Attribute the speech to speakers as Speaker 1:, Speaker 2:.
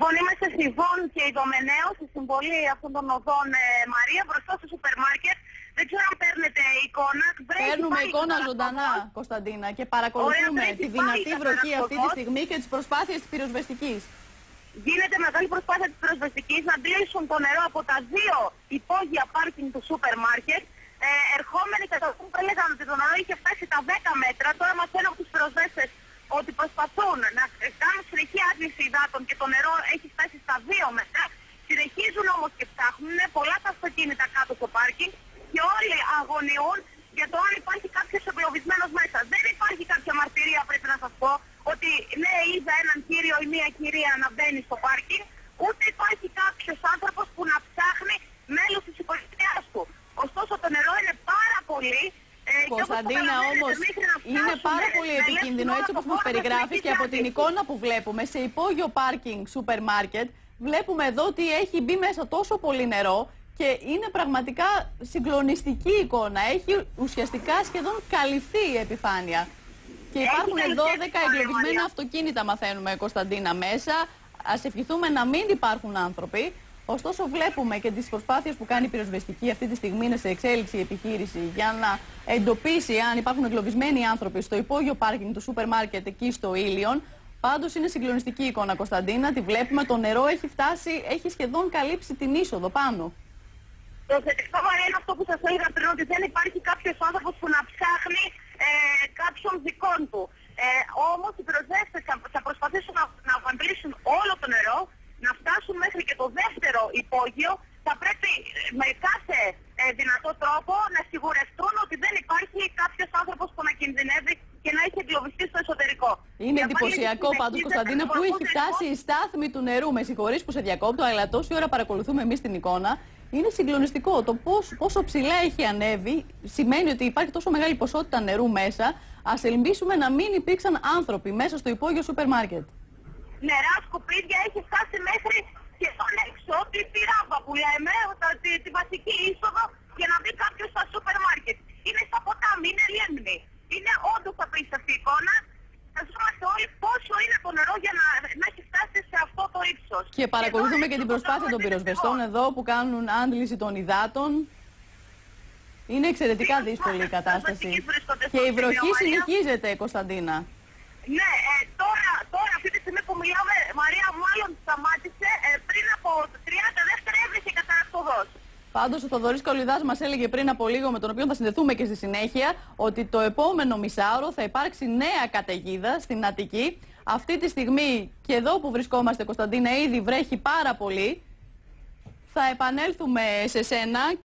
Speaker 1: Λοιπόν, είμαστε στη Βόν και Ιδωμενέως, στη συμβολή αυτών των οδών Μαρία, μπροστά στο σούπερ μάρκετ. Δεν ξέρω αν παίρνετε εικόνα.
Speaker 2: Παίρνουμε εικόνα ζωντανά, Κωνσταντίνα, και παρακολουθούμε τη δυνατή βροχή αυτή τη στιγμή και τις προσπάθειες της πυροσβεστικής.
Speaker 1: Γίνεται μεγάλη προσπάθεια της πυροσβεστικής να αντλήσουν το νερό από τα δύο υπόγεια πάρκινγκ του σούπερ μάρκετ. Ερχόμενοι κατά το που έλεγαν ότι το νερό είχε φτάσει τα 10 μέτρα, τώρα μαθαίνω από τους πυροσβέστες ότι προσπαθούν να κάνουν συνεχή άντληση υδάτων και το νερό έχει φτάσει στα 2 μέτρα. Συνεχίζουν όμως και ψάχνουν πολλά τα αυτοκίνητα κάτω στο πάρκινγκ και όλοι αγωνιούν για το αν υπάρχει κάποιος εγκλωβισμένος μέσα. Δεν υπάρχει κάποια μαρτυρία, πρέπει να σας πω, ότι ναι, είδα έναν κύριο ή μία κυρία να μπαίνει στο πάρκινγκ, ούτε υπάρχει κάποιος άνθρωπος που να ψάχνει μέλος της οικογένειάς του. Ωστόσο το νερό είναι πάρα πολύ.
Speaker 2: Κωνσταντίνα, όμως είναι πάρα πολύ επικίνδυνο, έτσι όπως μας περιγράφεις, και από την εικόνα που βλέπουμε σε υπόγειο πάρκινγκ σούπερ μάρκετ, βλέπουμε εδώ ότι έχει μπει μέσα τόσο πολύ νερό και είναι πραγματικά συγκλονιστική εικόνα. Έχει ουσιαστικά σχεδόν καλυφθεί η επιφάνεια. Και υπάρχουν 12 εγκλωβισμένα αυτοκίνητα, μαθαίνουμε, Κωνσταντίνα, μέσα. Ας ευχηθούμε να μην υπάρχουν άνθρωποι. Ωστόσο, βλέπουμε και τις προσπάθειες που κάνει η πυροσβεστική. Αυτή τη στιγμή είναι σε εξέλιξη η επιχείρηση για να εντοπίσει αν υπάρχουν εγκλωβισμένοι άνθρωποι στο υπόγειο πάρκινγκ του σούπερ μάρκετ εκεί στο Ήλιον. Πάντως είναι συγκλονιστική εικόνα, Κωνσταντίνα. Τη βλέπουμε, το νερό έχει φτάσει, έχει σχεδόν καλύψει την είσοδο πάνω.
Speaker 1: Το θετικό, Μαρία, είναι αυτό που σας έλεγα πριν, ότι δεν υπάρχει κάποιος άνθρωπος που να ψάχνει κάποιον δικών του. Όμως οι πυροσβέστες θα προσπαθήσουν να αντλήσουν όλο το νερό, να φτάσουν μέχρι και το δεύτερο υπόγειο. Θα πρέπει με κάθε δυνατό τρόπο να σιγουρευτούν ότι δεν υπάρχει κάποιος άνθρωπος που να κινδυνεύει και να έχει εγκλωβιστεί στο εσωτερικό.
Speaker 2: Είναι εντυπωσιακό πάντως, Κωνσταντίνα, που έχει φτάσει η στάθμη του νερού. Με συγχωρείς που σε διακόπτω, αλλά τόση ώρα παρακολουθούμε εμείς την εικόνα. Είναι συγκλονιστικό το πόσο ψηλά έχει ανέβει. Σημαίνει ότι υπάρχει τόσο μεγάλη ποσότητα νερού μέσα. Ας ελπίσουμε να μην υπήρξαν άνθρωποι μέσα στο υπόγειο σούπερ μάρκετ.
Speaker 1: Νερά, σκουπίδια, έχει φτάσει μέχρι και στον έξω τη ράμπα που λέμε, τη βασική είσοδο για να μπει κάποιος στα σούπερ μάρκετ. Είναι στα ποτάμι, είναι λίμνη. Είναι όντως απίστευτη εικόνα. Φανταζόμαστε όλοι πόσο είναι το νερό για να έχει φτάσει σε αυτό το ύψος.
Speaker 2: Και παρακολουθούμε και την προσπάθεια των πυροσβεστών εδώ που κάνουν άντληση των υδάτων. Είναι εξαιρετικά δύσκολη η κατάσταση. Και η βροχή συνεχίζεται, Κωνσταντίνα.
Speaker 1: Ναι, τώρα αυτή τη στιγμή που μιλάμε, Μαρία, μάλλον σταμάτησε. Πριν από 30 δεύτερα έβρισκε καταρακτοδός.
Speaker 2: Πάντως ο Θοδωρής Καουλιδάς μας έλεγε πριν από λίγο, με τον οποίο θα συνδεθούμε και στη συνέχεια, ότι το επόμενο μισάωρο θα υπάρξει νέα καταιγίδα στην Αττική. Αυτή τη στιγμή και εδώ που βρισκόμαστε, Κωνσταντίνα, ήδη βρέχει πάρα πολύ. Θα επανέλθουμε σε σένα.